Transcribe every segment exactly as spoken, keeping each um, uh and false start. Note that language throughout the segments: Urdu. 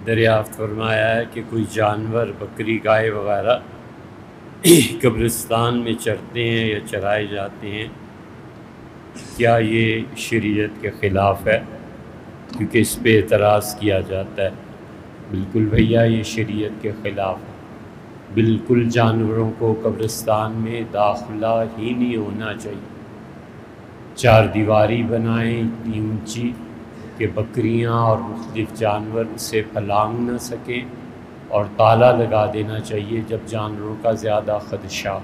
دریافت فرمایا ہے کہ کوئی جانور بکری گائے وغیرہ قبرستان میں چرتے ہیں یا چرائے جاتے ہیں، کیا یہ شریعت کے خلاف ہے؟ کیونکہ اس پہ اعتراض کیا جاتا ہے۔ بالکل بھیا، یہ شریعت کے خلاف ہے۔ بالکل جانوروں کو قبرستان میں داخلہ ہی نہیں ہونا چاہیے۔ چار دیواری بنائیں اتنی اونچی کہ بکریاں اور مختلف جانور اسے پھلانگ نہ سکیں، اور تالا لگا دینا چاہیے جب جانوروں کا زیادہ خدشہ ہو۔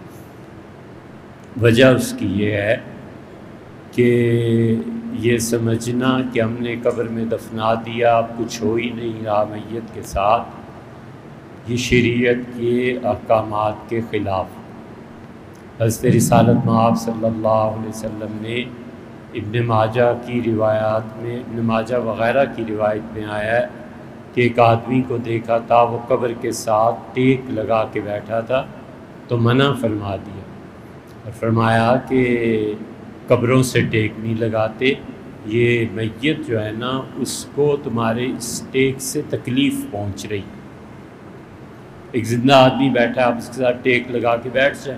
وجہ اس کی یہ ہے کہ یہ سمجھنا کہ ہم نے قبر میں دفنا دیا، اب کچھ ہو ہی نہیں رہا میت کے ساتھ، یہ شریعت کے احکامات کے خلاف۔ حضرت رسالت مآب صلی اللہ علیہ وسلم نے ابن ماجہ کی روایات میں ابن ماجہ وغیرہ کی روایت میں آیا ہے کہ ایک آدمی کو دیکھا تھا، وہ قبر کے ساتھ ٹیک لگا کے بیٹھا تھا، تو منع فرما دیا اور فرمایا کہ قبروں سے ٹیک نہیں لگاتے، یہ میت جو ہے نا اس کو تمہارے اس ٹیک سے تکلیف پہنچ رہی۔ ایک زندہ آدمی بیٹھا ہے، آپ اس کے ساتھ ٹیک لگا کے بیٹھ جائیں۔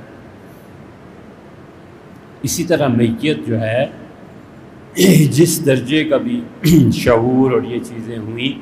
اسی طرح میت جو ہے جس درجے کا بھی شعور اور یہ چیزیں ہوئیں،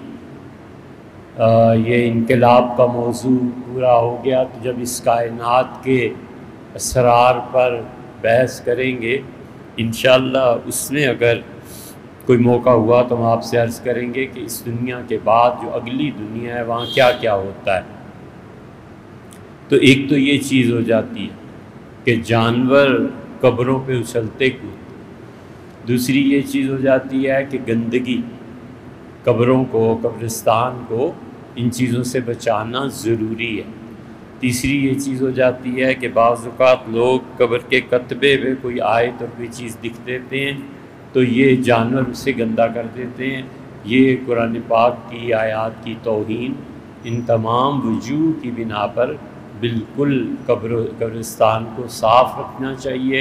یہ انقلاب کا موضوع پورا ہو گیا، تو جب اس کائنات کے اسرار پر بحث کریں گے انشاءاللہ، اس میں اگر کوئی موقع ہوا تو ہم آپ سے عرض کریں گے کہ اس دنیا کے بعد جو اگلی دنیا ہے وہاں کیا کیا ہوتا ہے۔ تو ایک تو یہ چیز ہو جاتی ہے کہ جانور قبروں پہ اچھلتے کودتے، دوسری یہ چیز ہو جاتی ہے کہ گندگی، قبروں کو، قبرستان کو ان چیزوں سے بچانا ضروری ہے۔ تیسری یہ چیز ہو جاتی ہے کہ بعض اوقات لوگ قبر کے کتبے میں کوئی آیت اور کوئی چیز لکھ دیتے ہیں تو یہ جانور اسے گندا کر دیتے ہیں۔ یہ قرآن پاک کی آیات کی توہین، ان تمام وجوہ کی بنا پر بالکل قبر قبرستان کو صاف رکھنا چاہیے۔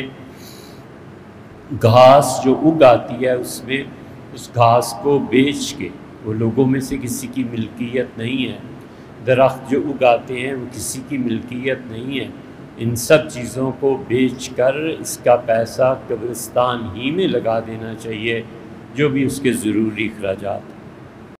گھاس جو اگ آتی ہے اس میں، اس گھاس کو بیچ کے، وہ لوگوں میں سے کسی کی ملکیت نہیں ہے، درخت جو اگاتے ہیں وہ کسی کی ملکیت نہیں ہے، ان سب چیزوں کو بیچ کر اس کا پیسہ قبرستان ہی میں لگا دینا چاہیے، جو بھی اس کے ضروری اخراجات